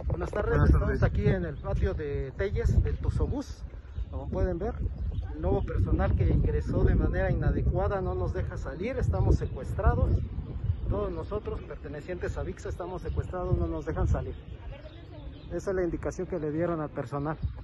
Buenas tardes, estamos aquí en el patio de Telles del Tuzobús. Como pueden ver, el nuevo personal que ingresó de manera inadecuada no nos deja salir, estamos secuestrados. Todos nosotros, pertenecientes a VIXA, estamos secuestrados, no nos dejan salir. Esa es la indicación que le dieron al personal.